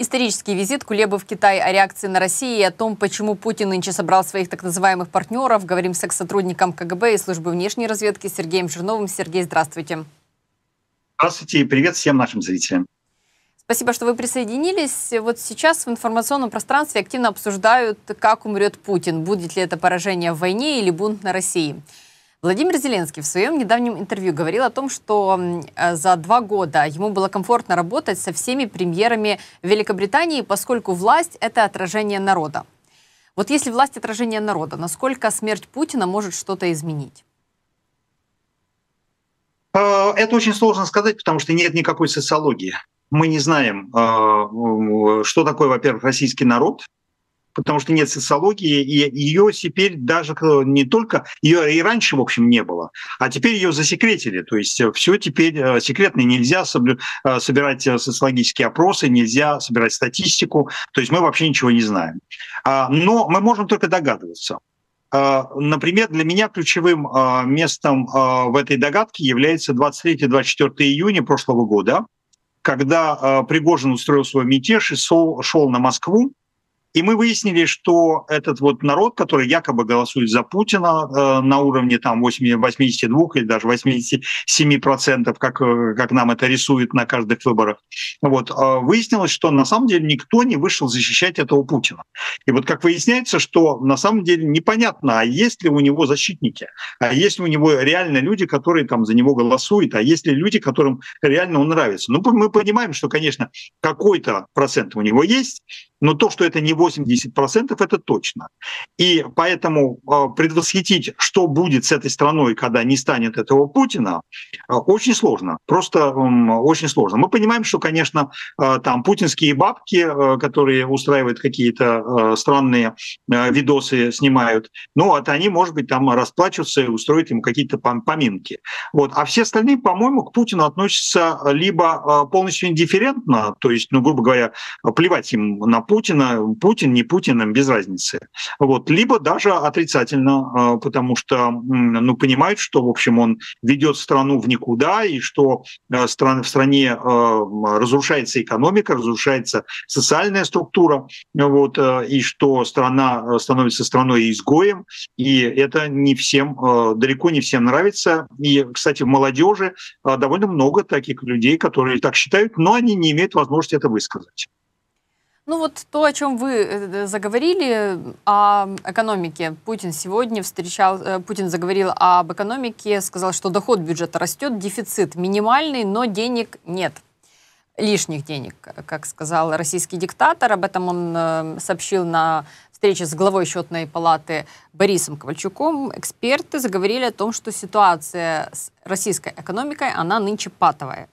Исторический визит Кулебы в Китай, о реакции на Россию и о том, почему Путин нынче собрал своих так называемых партнеров. Говорим с экс-сотрудником КГБ и службы внешней разведки Сергеем Жирновым. Сергей, здравствуйте. Здравствуйте и привет всем нашим зрителям. Спасибо, что вы присоединились. Вот сейчас в информационном пространстве активно обсуждают, как умрет Путин. Будет ли это поражение в войне или бунт на России. Владимир Зеленский в своем недавнем интервью говорил о том, что за 2 года ему было комфортно работать со всеми премьерами Великобритании, поскольку власть – это отражение народа. Вот если власть – отражение народа, насколько смерть Путина может что-то изменить? Это очень сложно сказать, потому что нет никакой социологии. Мы не знаем, что такое, во-первых, российский народ, потому что нет социологии, и ее теперь даже не только, ее и раньше, в общем, не было, а теперь ее засекретили. То есть все теперь секретно, нельзя собирать социологические опросы, нельзя собирать статистику, то есть мы вообще ничего не знаем. Но мы можем только догадываться. Например, для меня ключевым местом в этой догадке является 23-24 июня прошлого года, когда Пригожин устроил свой мятеж и шел на Москву. И мы выяснили, что этот вот народ, который якобы голосует за Путина на уровне там 82 или даже 87%, как нам это рисуют на каждых выборах, вот, выяснилось, что на самом деле никто не вышел защищать этого Путина. И вот как выясняется, что на самом деле непонятно, а есть ли у него защитники, а есть ли у него реально люди, которые там за него голосуют, а есть ли люди, которым реально он нравится. Ну, мы понимаем, что, конечно, какой-то процент у него есть, но то, что это не 80%, это точно. И поэтому предвосхитить, что будет с этой страной, когда не станет этого Путина, очень сложно. Просто очень сложно. Мы понимаем, что, конечно, там путинские бабки, которые устраивают какие-то странные видосы, снимают, ну, вот они, может быть, там расплачутся и устроят им какие-то поминки. Вот. А все остальные, по-моему, к Путину относятся либо полностью индифферентно, то есть, ну, грубо говоря, плевать им на Путина, Путин, не Путин, им без разницы. Вот. Либо даже отрицательно, потому что ну, понимают, что, в общем, он ведет страну в никуда, и что в стране разрушается экономика, разрушается социальная структура, вот, и что страна становится страной-изгоем, и это не всем, далеко не всем нравится. И, кстати, в молодежи довольно много таких людей, которые так считают, но они не имеют возможности это высказать. Ну вот то, о чем вы заговорили, о экономике. Путин заговорил об экономике, сказал, что доход бюджета растет, дефицит минимальный, но денег нет. Лишних денег, как сказал российский диктатор. Об этом он сообщил на встрече с главой счетной палаты Борисом Ковальчуком. Эксперты заговорили о том, что ситуация с российской экономикой, она нынче патовая.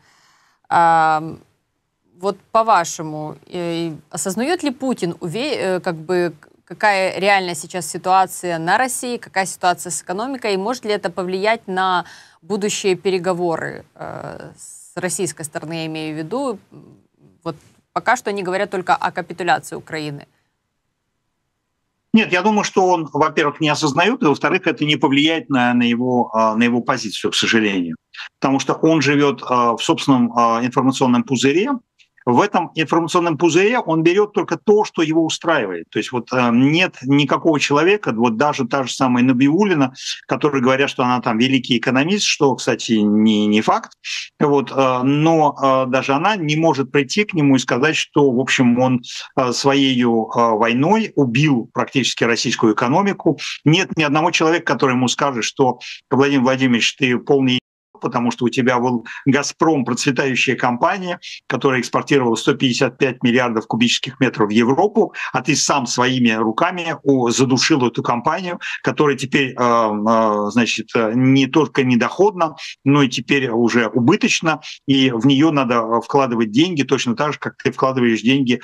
Вот по-вашему, осознает ли Путин, как бы, какая реальная сейчас ситуация на России, какая ситуация с экономикой, и может ли это повлиять на будущие переговоры с российской стороны, я имею в виду? Вот пока что они говорят только о капитуляции Украины. Нет, я думаю, что он, во-первых, не осознает, и, во-вторых, это не повлияет на его позицию, к сожалению. Потому что он живет в собственном информационном пузыре. В этом информационном пузыре он берет только то, что его устраивает. То есть вот нет никакого человека, вот даже та же самая Набиуллина, которые говорят, что она там великий экономист, что, кстати, не факт, вот, но даже она не может прийти к нему и сказать, что, в общем, он своей войной убил практически российскую экономику. Нет ни одного человека, который ему скажет, что Владимир Владимирович, ты полный, потому что у тебя был «Газпром», процветающая компания, которая экспортировала 155 миллиардов кубических метров в Европу, а ты сам своими руками задушил эту компанию, которая теперь, значит, не только недоходна, но и теперь уже убыточна, и в нее надо вкладывать деньги точно так же, как ты вкладываешь деньги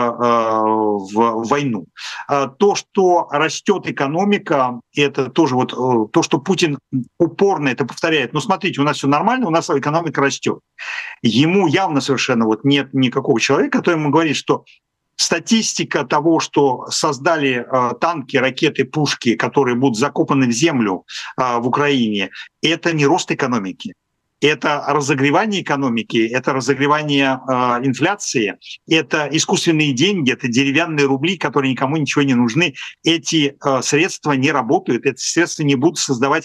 в войну. То, что растет экономика, это тоже вот то, что Путин упорно это повторяет. Ну, смотрите, у нас все нормально, у нас экономика растет. Ему явно совершенно вот нет никакого человека, который ему говорит, что статистика того, что создали танки, ракеты, пушки, которые будут закопаны в землю в Украине, это не рост экономики. это разогревание экономики, это разогревание инфляции, это искусственные деньги, это деревянные рубли, которые никому ничего не нужны. Эти средства не работают, эти средства не будут создавать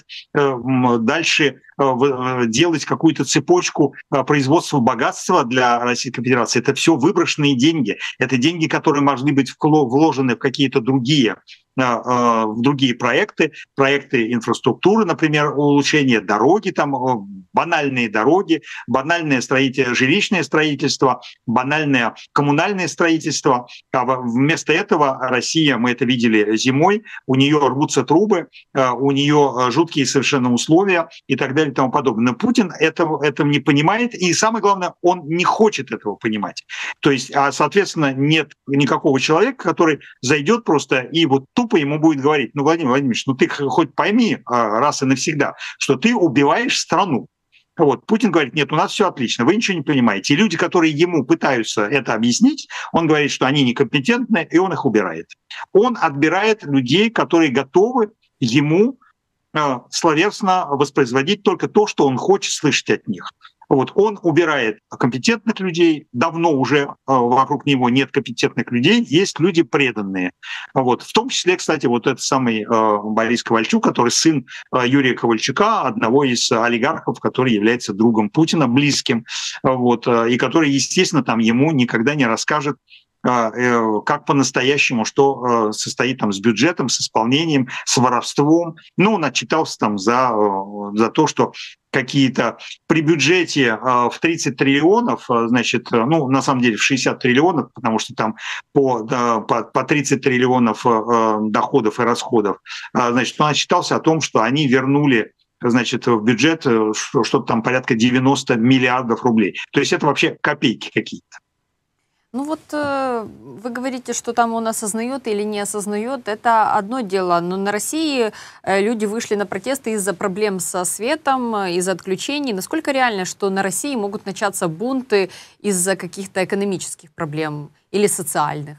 дальше, делать какую-то цепочку производства богатства для Российской Федерации. Это все выброшенные деньги. Это деньги, которые могли быть вложены в какие-то другие в другие проекты инфраструктуры, например, улучшение дороги, там банальные дороги, банальное жилищное строительство, банальное коммунальное строительство. А вместо этого Россия, мы это видели зимой, у нее рвутся трубы, у нее жуткие совершенно условия и так далее и тому подобное. Но Путин этого не понимает, и самое главное, он не хочет этого понимать. То есть, соответственно, нет никакого человека, который зайдет просто и вот тупо ему будет говорить: ну, Владимир Владимирович, ну ты хоть пойми раз и навсегда, что ты убиваешь страну. Вот. Путин говорит: нет, у нас все отлично, вы ничего не понимаете. И люди, которые ему пытаются это объяснить, он говорит, что они некомпетентны, и он их убирает. Он отбирает людей, которые готовы ему словесно воспроизводить только то, что он хочет слышать от них. Вот. Он убирает компетентных людей, давно уже вокруг него нет компетентных людей, есть люди преданные. Вот. В том числе, кстати, вот этот самый Борис Ковальчук, который сын Юрия Ковальчука, одного из олигархов, который является другом Путина, близким, вот, и который, естественно, там ему никогда не расскажет, как по-настоящему, что состоит там с бюджетом, с исполнением, с воровством. Ну, он отчитался там за то, что какие-то при бюджете в 30 триллионов, значит, ну, на самом деле в 60 триллионов, потому что там по 30 триллионов доходов и расходов, значит, он отчитался о том, что они вернули, значит, в бюджет что-то там порядка 90 миллиардов рублей. То есть это вообще копейки какие-то. Ну вот вы говорите, что там он осознает или не осознает, это одно дело, но на России люди вышли на протесты из-за проблем со светом, из-за отключений. Насколько реально, что на России могут начаться бунты из-за каких-то экономических проблем или социальных?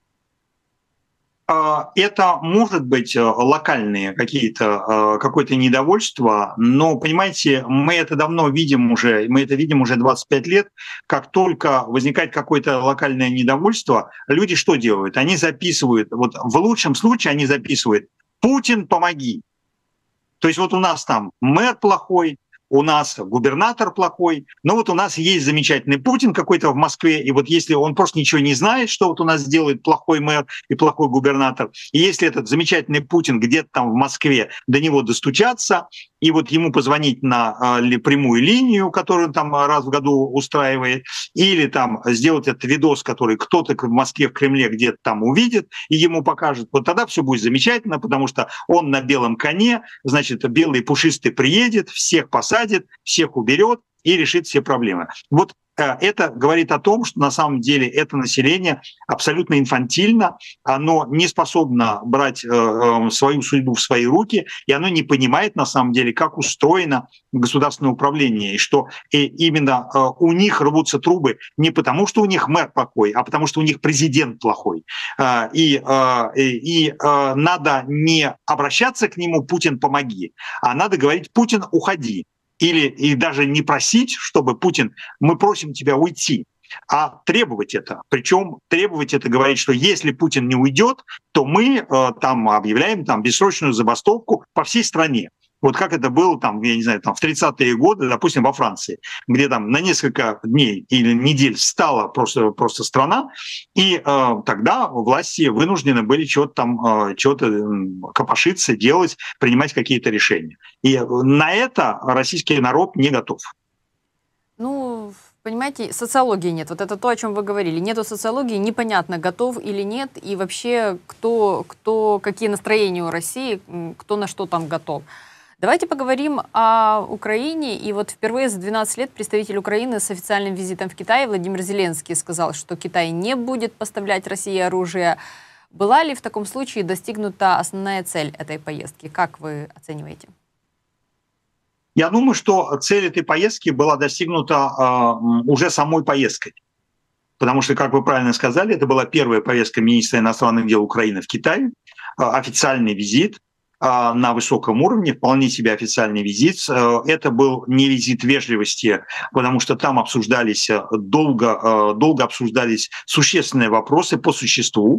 Это может быть локальные какое-то недовольство, но, понимаете, мы это видим уже 25 лет. Как только возникает какое-то локальное недовольство, люди что делают? Они записывают, вот в лучшем случае они записывают: «Путин, помоги». То есть вот у нас там мэр плохой, у нас губернатор плохой, но вот у нас есть замечательный Путин какой-то в Москве, и вот если он просто ничего не знает, что вот у нас делает плохой мэр и плохой губернатор, и если этот замечательный Путин где-то там в Москве, до него достучаться, и вот ему позвонить на прямую линию, которую он там раз в году устраивает, или там сделать этот видос, который кто-то в Москве, в Кремле где-то там увидит и ему покажет, вот тогда все будет замечательно, потому что он на белом коне, значит, белый пушистый приедет, всех посадит, всех уберет и решит все проблемы. Вот это говорит о том, что на самом деле это население абсолютно инфантильно, оно не способно брать свою судьбу в свои руки, и оно не понимает на самом деле, как устроено государственное управление, и что именно у них рвутся трубы не потому, что у них мэр плохой, а потому, что у них президент плохой. И надо не обращаться к нему: «Путин, помоги», а надо говорить: «Путин, уходи». И даже не просить, чтобы Путин, мы просим тебя уйти, а требовать это. Причем требовать это, говорить, что если Путин не уйдет, то мы там объявляем там бессрочную забастовку по всей стране. Вот как это было там, я не знаю, там в 30-е годы, допустим, во Франции, где там на несколько дней или недель встала просто страна, и тогда власти вынуждены были что-то копошиться, делать, принимать какие-то решения. И на это российский народ не готов. Ну, понимаете, социологии нет. Вот это то, о чем вы говорили. Нету социологии, непонятно, готов или нет, и вообще какие настроения у России, кто на что там готов. Давайте поговорим о Украине. И вот впервые за 12 лет представитель Украины с официальным визитом в Китай Владимир Зеленский сказал, что Китай не будет поставлять России оружие. Была ли в таком случае достигнута основная цель этой поездки? Как вы оцениваете? Я думаю, что цель этой поездки была достигнута уже самой поездкой. Потому что, как вы правильно сказали, это была первая поездка министра иностранных дел Украины в Китай, официальный визит. на высоком уровне, вполне себе официальный визит. Это был не визит вежливости, потому что там обсуждались долго обсуждались существенные вопросы по существу.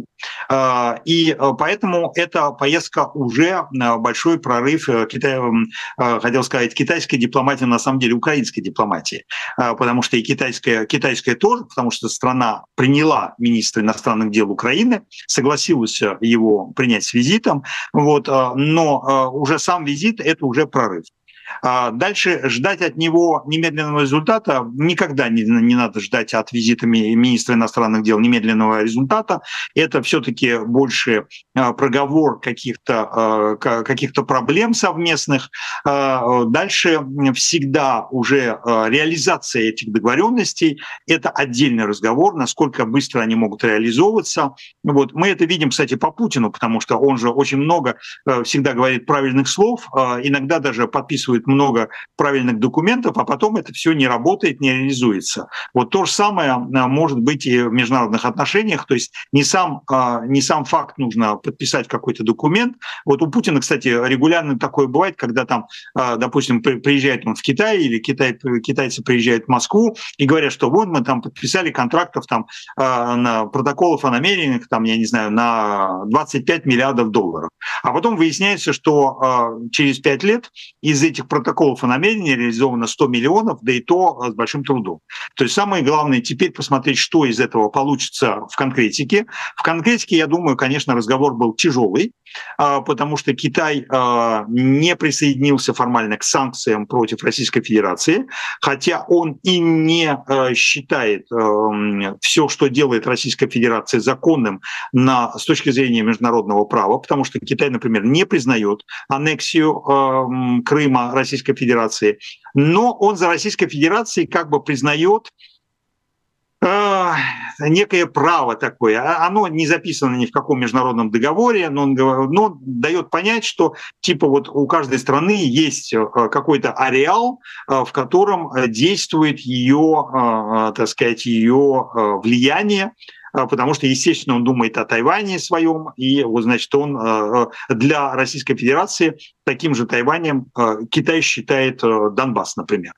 И поэтому эта поездка уже большой прорыв хотел сказать, китайской дипломатии, на самом деле украинской дипломатии. Потому что и китайская тоже, потому что страна приняла министра иностранных дел Украины, согласилась его принять с визитом, но уже сам визит – это уже прорыв. Дальше ждать от него немедленного результата никогда не надо ждать от визита министра иностранных дел немедленного результата. Это все-таки больше проговор каких-то проблем совместных. Дальше всегда уже реализация этих договоренностей – это отдельный разговор, насколько быстро они могут реализовываться. Мы это видим, кстати, по Путину, потому что он же очень много всегда говорит правильных слов, иногда даже подписывает много правильных документов, а потом это все не работает, не реализуется. То же самое может быть и в международных отношениях, то есть не сам факт нужно подписать какой-то документ. У Путина, кстати, регулярно такое бывает, когда там, допустим, приезжает он в Китай или китайцы приезжают в Москву и говорят, что мы там подписали контрактов там на протоколов о намерениях, там, я не знаю, на 25 миллиардов долларов. А потом выясняется, что через 5 лет из этих протоколов о намерении реализовано 100 миллионов, да и то с большим трудом. То есть самое главное теперь посмотреть, что из этого получится в конкретике. В конкретике, я думаю, конечно, разговор был тяжелый, потому что Китай не присоединился формально к санкциям против Российской Федерации, хотя он и не считает все, что делает Российская Федерация, законным с точки зрения международного права, потому что Китай, например, не признает аннексию Крыма Российской Федерации, но он за Российской Федерацией как бы признает некое право такое. Оно не записано ни в каком международном договоре, но дает понять, что типа у каждой страны есть какой-то ареал, в котором действует ее, так сказать, ее влияние, потому что, естественно, он думает о Тайване своем, и значит, он для Российской Федерации таким же Тайванем Китай считает Донбасс, например.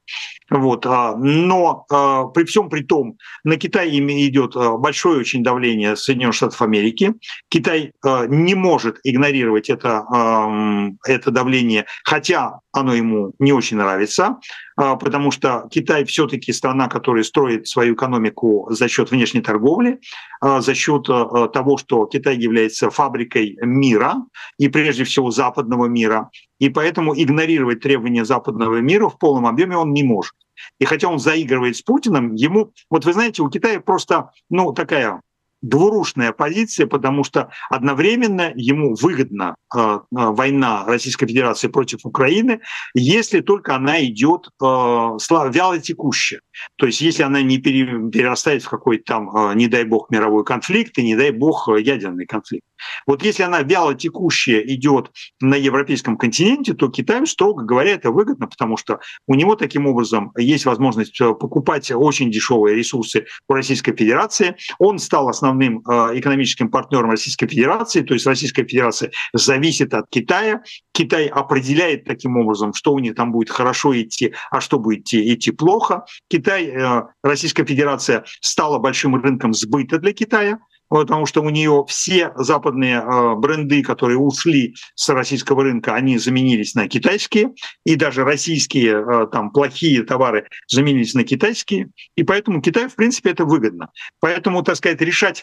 Но при всем при том, на Китай идет большое очень давление Соединенных Штатов Америки. Китай не может игнорировать это давление, хотя оно ему не очень нравится, потому что Китай все-таки страна, которая строит свою экономику за счет внешней торговли, за счет того, что Китай является фабрикой мира, и прежде всего западного мира, и поэтому игнорировать требования западного мира в полном объеме он не может. И хотя он заигрывает с Путиным, ему, вы знаете, у Китая просто, такая двурушная позиция, потому что одновременно ему выгодна война Российской Федерации против Украины, если только она идет вялотекущая. То есть если она не перерастает в какой-то там, не дай бог, мировой конфликт и не дай бог ядерный конфликт. Если она вялотекущая идет на европейском континенте, то Китаю, строго говоря, это выгодно, потому что у него таким образом есть возможность покупать очень дешевые ресурсы у Российской Федерации. Он стал основным экономическим партнером Российской Федерации, то есть Российская Федерация зависит от Китая. Китай определяет таким образом, что у них там будет хорошо идти, а что будет идти плохо. Российская Федерация стала большим рынком сбыта для Китая, потому что у нее все западные бренды, которые ушли с российского рынка, они заменились на китайские, и даже российские там плохие товары заменились на китайские, и поэтому Китаю, в принципе, это выгодно. Поэтому, так сказать, решать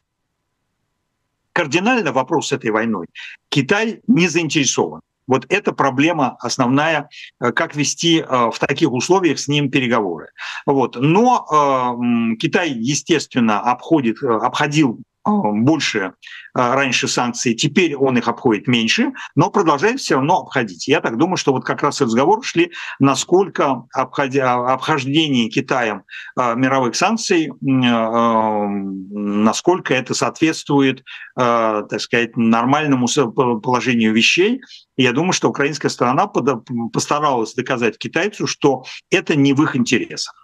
кардинально вопрос с этой войной Китай не заинтересован. Это проблема основная, как вести в таких условиях с ним переговоры. Но Китай, естественно, обходил больше раньше санкций, теперь он их обходит меньше, но продолжает все равно обходить. Я так думаю, что как раз и разговоры шли, насколько обхождение Китаем мировых санкций, насколько это соответствует, так сказать, нормальному положению вещей. И я думаю, что украинская сторона постаралась доказать китайцу, что это не в их интересах.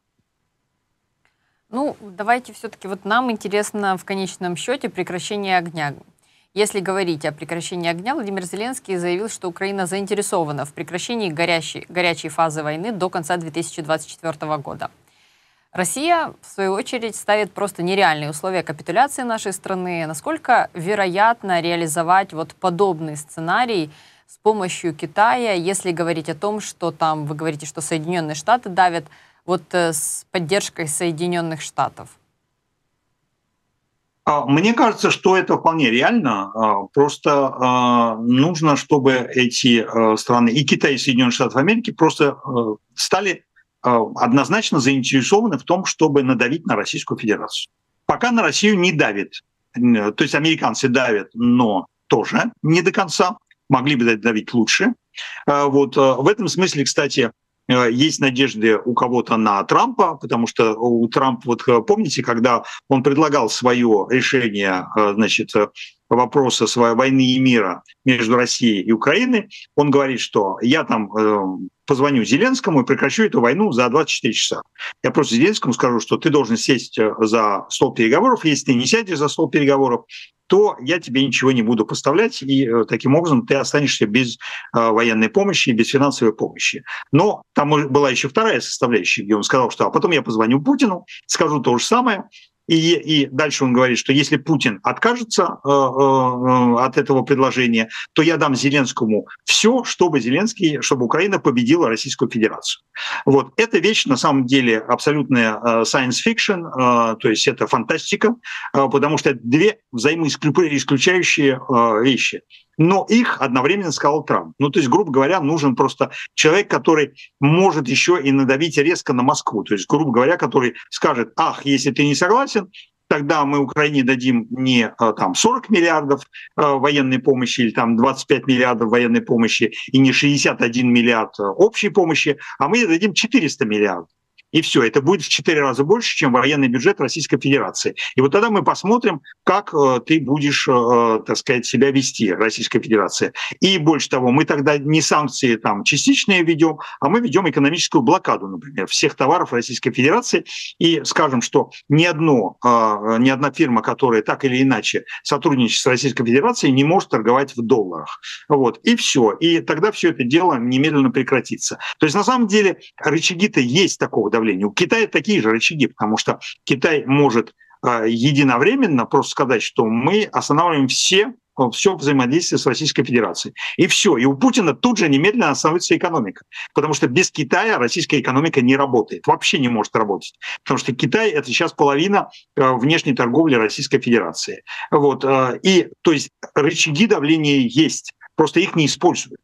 Давайте все-таки нам интересно в конечном счете прекращение огня. Если говорить о прекращении огня, Владимир Зеленский заявил, что Украина заинтересована в прекращении горячей фазы войны до конца 2024 года. Россия, в свою очередь, ставит просто нереальные условия капитуляции нашей страны. Насколько вероятно реализовать вот подобный сценарий с помощью Китая, если говорить о том, что там, вы говорите, что Соединенные Штаты давят, вот с поддержкой Соединенных Штатов? Мне кажется, что это вполне реально. Просто нужно, чтобы эти страны, и Китай, и Соединенные Штаты Америки, просто стали однозначно заинтересованы в том, чтобы надавить на Российскую Федерацию. Пока на Россию не давит. То есть американцы давят, но тоже не до конца. Могли бы давить лучше. Вот в этом смысле, кстати, есть надежды у кого-то на Трампа, потому что у Трампа, вот помните, когда он предлагал свое решение, значит, вопроса своей войны и мира между Россией и Украиной, он говорит, что я там позвоню Зеленскому и прекращу эту войну за 24 часа. Я просто Зеленскому скажу, что ты должен сесть за стол переговоров. Если ты не сядешь за стол переговоров, то я тебе ничего не буду поставлять, и таким образом ты останешься без военной помощи и без финансовой помощи. Но там была еще вторая составляющая, где он сказал, что а потом я позвоню Путину, скажу то же самое. И дальше он говорит, что если Путин откажется от этого предложения, то я дам Зеленскому все, чтобы Украина победила Российскую Федерацию. Вот. Эта вещь на самом деле абсолютная science fiction, то есть это фантастика, потому что это две взаимоисключающие вещи. Но их одновременно сказал Трамп. Ну, то есть, грубо говоря, нужен просто человек, который может еще и надавить резко на Москву. То есть, грубо говоря, который скажет, ах, если ты не согласен, тогда мы Украине дадим не там 40 миллиардов военной помощи или там 25 миллиардов военной помощи и не 61 миллиард общей помощи, а мы дадим 400 миллиардов. И все, это будет в 4 раза больше, чем военный бюджет Российской Федерации. И вот тогда мы посмотрим, как ты будешь, так сказать, себя вести, Российская Федерация. И больше того, мы тогда не санкции там частичные ведем, а мы ведем экономическую блокаду, например, всех товаров Российской Федерации. И скажем, что ни одна фирма, которая так или иначе сотрудничает с Российской Федерацией, не может торговать в долларах. Вот, и все. И тогда все это дело немедленно прекратится. То есть на самом деле рычаги-то есть такого давления. У Китая такие же рычаги, потому что Китай может единовременно просто сказать, что мы останавливаем все взаимодействие с Российской Федерацией. И все. И у Путина тут же немедленно остановится экономика. Потому что без Китая российская экономика не работает. Вообще не может работать. Потому что Китай — это сейчас половина внешней торговли Российской Федерации. Вот. И, то есть рычаги давления есть. Просто их не используют.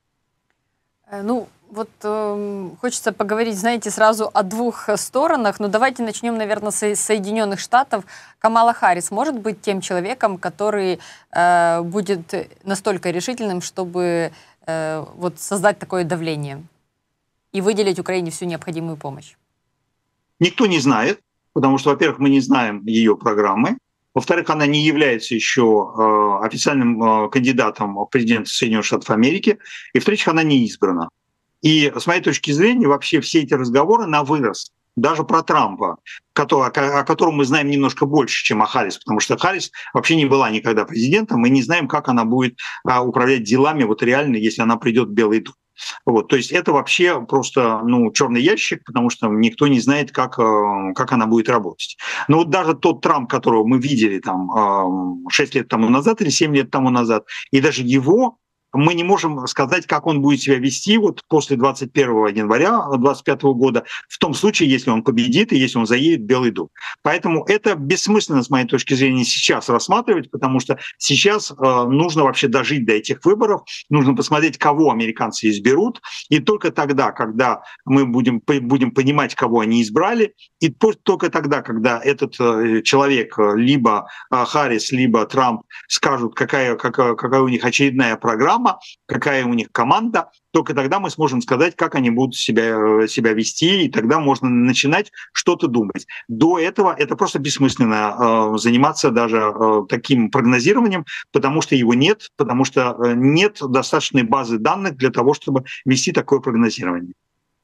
Ну, вот хочется поговорить, знаете, сразу о двух сторонах. Но давайте начнем, наверное, с Соединенных Штатов. Камала Харрис может быть тем человеком, который будет настолько решительным, чтобы вот создать такое давление и выделить Украине всю необходимую помощь? Никто не знает, потому что, во-первых, мы не знаем ее программы. Во-вторых, она не является еще официальным кандидатом в президенты Соединенных Штатов Америки. И, в-третьих, она не избрана. И с моей точки зрения, вообще все эти разговоры на вырос, даже про Трампа, о котором мы знаем немножко больше, чем о Харрис, потому что Харрис вообще не была никогда президентом, мы не знаем, как она будет управлять делами вот реально, если она придет в Белый дом. Вот, то есть это вообще просто черный ящик, потому что никто не знает, как она будет работать. Но вот даже тот Трамп, которого мы видели там 6 лет тому назад или 7 лет тому назад, и даже его мы не можем сказать, как он будет себя вести вот после 21 января 2025 года, в том случае, если он победит и если он заедет в Белый дом. Поэтому это бессмысленно, с моей точки зрения, сейчас рассматривать, потому что сейчас нужно вообще дожить до этих выборов, нужно посмотреть, кого американцы изберут, и только тогда, когда мы будем понимать, кого они избрали, и только тогда, когда этот человек, либо Харрис, либо Трамп, скажут, какая у них очередная программа, какая у них команда, только тогда мы сможем сказать, как они будут себя вести, и тогда можно начинать что-то думать. До этого это просто бессмысленно заниматься даже таким прогнозированием, потому что его нет, потому что нет достаточной базы данных для того, чтобы вести такое прогнозирование.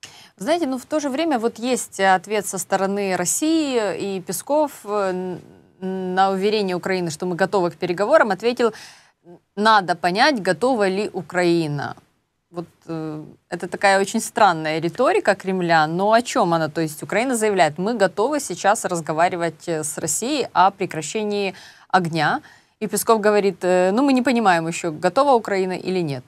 Знаете, в то же время вот есть ответ со стороны России, и Песков на уверение Украины, что мы готовы к переговорам, ответил: надо понять, готова ли Украина. Вот это такая очень странная риторика Кремля, но о чем она? То есть Украина заявляет: мы готовы сейчас разговаривать с Россией о прекращении огня. И Песков говорит: ну мы не понимаем еще, готова Украина или нет.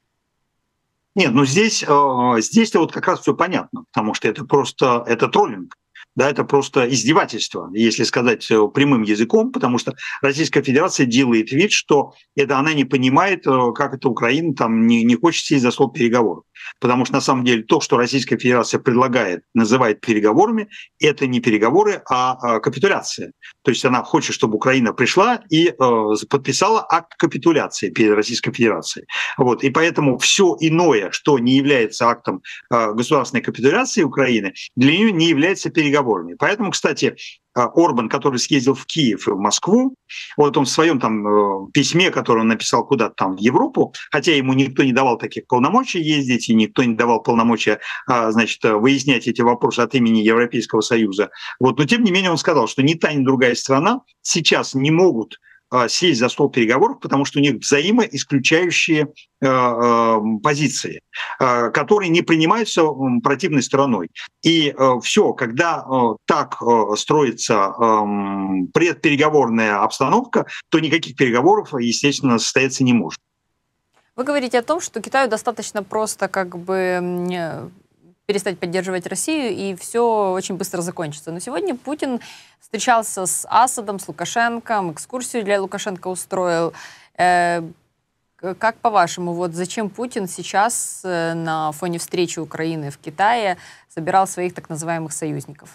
Нет, ну здесь-то вот как раз все понятно, потому что это троллинг. Да, это просто издевательство, если сказать прямым языком, потому что Российская Федерация делает вид, что это она не понимает, как это Украина там не хочет сесть за стол переговоров. Потому что на самом деле то, что Российская Федерация предлагает, называет переговорами, это не переговоры, а капитуляция. То есть она хочет, чтобы Украина пришла и подписала акт капитуляции перед Российской Федерацией. Вот. И поэтому все иное, что не является актом государственной капитуляции Украины, для нее не является переговорами. Поэтому, кстати, Орбан, который съездил в Киев и в Москву, вот он в своем там письме, которое он написал куда-то там в Европу, хотя ему никто не давал таких полномочий ездить, и никто не давал полномочия, значит, выяснять эти вопросы от имени Европейского Союза, вот, но тем не менее он сказал, что ни та, ни другая страна сейчас не могут сесть за стол переговоров, потому что у них взаимоисключающие позиции, которые не принимаются противной стороной. И все, когда так строится предпереговорная обстановка, то никаких переговоров, естественно, состояться не может. Вы говорите о том, что Китаю достаточно просто как бы перестать поддерживать Россию, и все очень быстро закончится. Но сегодня Путин встречался с Асадом, с Лукашенко, экскурсию для Лукашенко устроил. Как по-вашему, вот зачем Путин сейчас на фоне встречи Украины в Китае собирал своих так называемых союзников?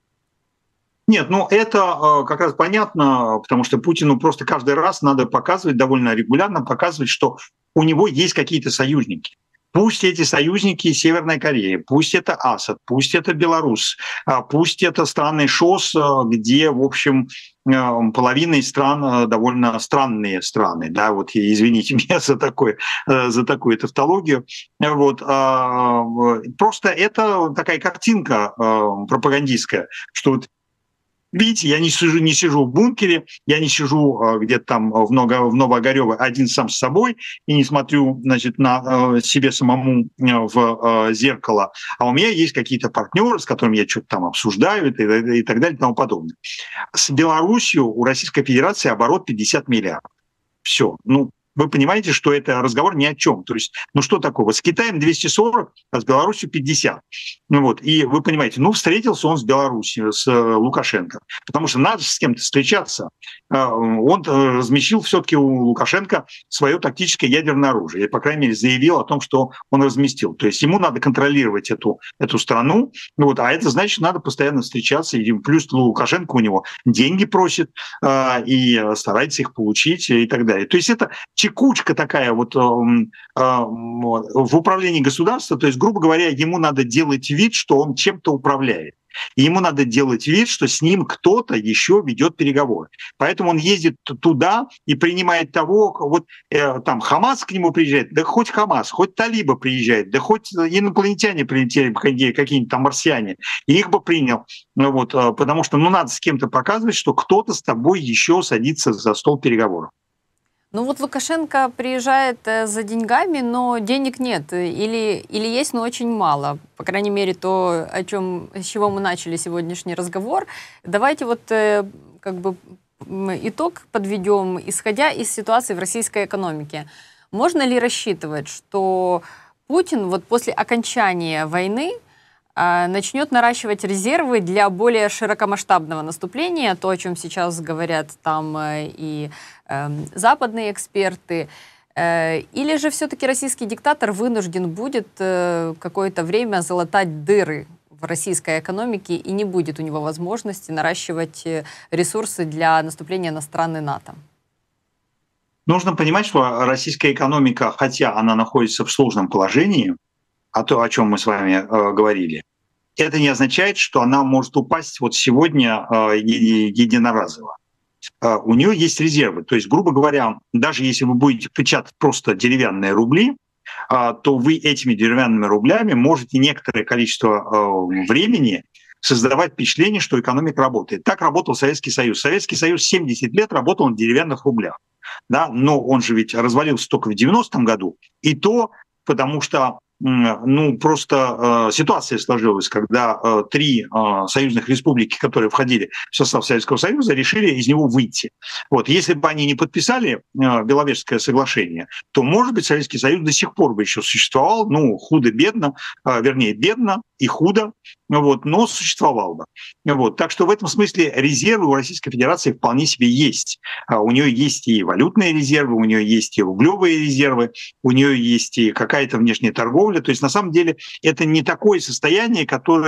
Нет, ну это как раз понятно, потому что Путину просто каждый раз надо показывать, довольно регулярно показывать, что у него есть какие-то союзники. Пусть эти союзники Северная Корея, пусть это Асад, пусть это Беларусь, пусть это страны ШОС, где, в общем, половина из стран довольно странные страны, да, вот извините меня за такую тавтологию, вот, просто это такая картинка пропагандистская, что вот видите, я не сижу в бункере, я не сижу где-то там в Новоогарево один сам с собой и не смотрю, значит, на себе самому в зеркало, а у меня есть какие-то партнеры, с которыми я что-то там обсуждаю и так далее и тому подобное. С Беларусью у Российской Федерации оборот 50 миллиардов. Все. Ну, вы понимаете, что это разговор ни о чем. То есть, ну что такого? С Китаем 240, а с Беларусью 50. Ну вот, и вы понимаете, ну встретился он с Беларусью, с Лукашенко, потому что надо с кем-то встречаться. Он размещил все-таки у Лукашенко свое тактическое ядерное оружие, и, по крайней мере, заявил о том, что он разместил. То есть ему надо контролировать эту страну, ну вот, а это значит, надо постоянно встречаться, и плюс Лукашенко у него деньги просит и старается их получить и так далее. То есть это текучка такая вот в управлении государством, то есть, грубо говоря, ему надо делать вид, что он чем-то управляет. И ему надо делать вид, что с ним кто-то еще ведет переговоры. Поэтому он ездит туда и принимает того, вот там Хамас к нему приезжает, да хоть Хамас, хоть талибы приезжают, да хоть инопланетяне прилетели, какие-нибудь там марсиане, и их бы принял. Вот, потому что надо с кем-то показывать, что кто-то с тобой еще садится за стол переговоров. Ну вот Лукашенко приезжает за деньгами, но денег нет. Или есть, но очень мало. По крайней мере, то, с чего мы начали сегодняшний разговор. Давайте вот как бы итог подведем, исходя из ситуации в российской экономике. Можно ли рассчитывать, что Путин вот после окончания войны начнет наращивать резервы для более широкомасштабного наступления, то, о чем сейчас говорят там и западные эксперты, или же все-таки российский диктатор вынужден будет какое-то время залатать дыры в российской экономике и не будет у него возможности наращивать ресурсы для наступления на страны НАТО? Нужно понимать, что российская экономика, хотя она находится в сложном положении, то, о чем мы с вами говорили, это не означает, что она может упасть вот сегодня единоразово. У нее есть резервы. То есть, грубо говоря, даже если вы будете печатать просто деревянные рубли, то вы этими деревянными рублями можете некоторое количество времени создавать впечатление, что экономика работает. Так работал Советский Союз. Советский Союз 70 лет работал на деревянных рублях. Да? Но он же ведь развалился только в 90-м году. И то потому что просто ситуация сложилась, когда три союзных республики, которые входили в состав Советского Союза, решили из него выйти. Вот. Если бы они не подписали Беловежское соглашение, то, может быть, Советский Союз до сих пор бы еще существовал, худо-бедно, вернее, бедно и худо, вот, но существовал бы. Вот. Так что в этом смысле резервы у Российской Федерации вполне себе есть. У нее есть и валютные резервы, у нее есть и рублевые резервы, у нее есть и какая-то внешняя торговля. То есть на самом деле это не такое состояние,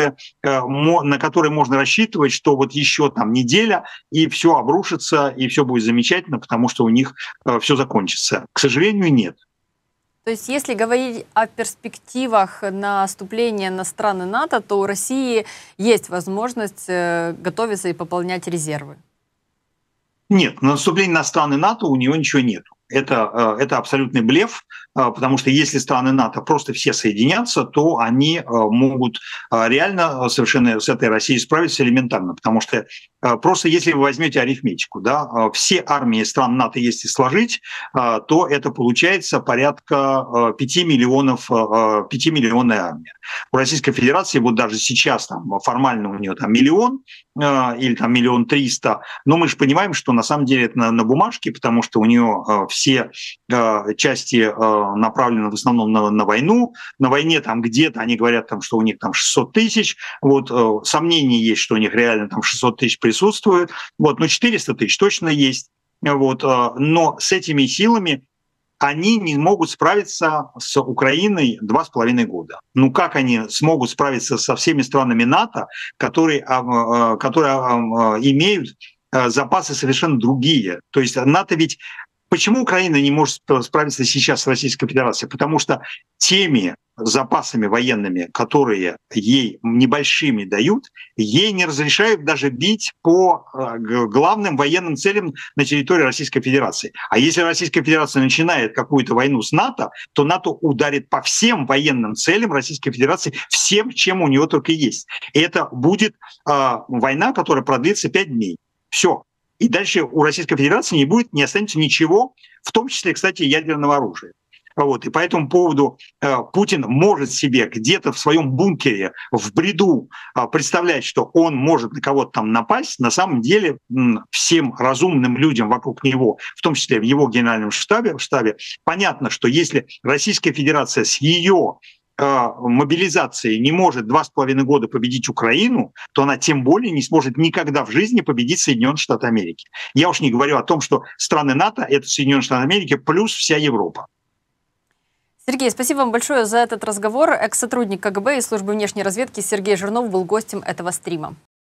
на которое можно рассчитывать, что вот еще там неделя, и все обрушится, и все будет замечательно, потому что у них все закончится. К сожалению, нет. То есть, если говорить о перспективах наступления на страны НАТО, то у России есть возможность готовиться и пополнять резервы? Нет, на наступление на страны НАТО у него ничего нет. Это абсолютный блеф, потому что если страны НАТО просто все соединятся, то они могут реально совершенно с этой Россией справиться элементарно, потому что просто если вы возьмете арифметику, да, все армии стран НАТО, если сложить, то это получается порядка 5 миллионов, 5-миллионная армия. У Российской Федерации вот даже сейчас там, формально у нее там миллион или там 1 300 000, но мы же понимаем, что на самом деле это на бумажке, потому что у нее все части направлены в основном на войну. На войне там где-то они говорят, там, что у них там 600 000. Вот, сомнения есть, что у них реально там 600 000 присутствует. Вот, но 400 000 точно есть. Вот, но с этими силами они не могут справиться с Украиной 2,5 года. Ну как они смогут справиться со всеми странами НАТО, которые имеют запасы совершенно другие? То есть НАТО ведь... Почему Украина не может справиться сейчас с Российской Федерацией? Потому что теми запасами военными, которые ей небольшими дают, ей не разрешают даже бить по главным военным целям на территории Российской Федерации. А если Российская Федерация начинает какую-то войну с НАТО, то НАТО ударит по всем военным целям Российской Федерации, всем, чем у нее только есть. И это будет война, которая продлится 5 дней. Все. И дальше у Российской Федерации не останется ничего, в том числе, кстати, ядерного оружия. Вот. И по этому поводу Путин может себе где-то в своем бункере, в бреду представлять, что он может на кого-то там напасть. На самом деле всем разумным людям вокруг него, в том числе в его генеральном штабе, понятно, что если Российская Федерация с ее мобилизации не может 2,5 года победить Украину, то она тем более не сможет никогда в жизни победить Соединенные Штаты Америки. Я уж не говорю о том, что страны НАТО — это Соединенные Штаты Америки плюс вся Европа. Сергей, спасибо вам большое за этот разговор. Экс-сотрудник КГБ и службы внешней разведки Сергей Жирнов был гостем этого стрима.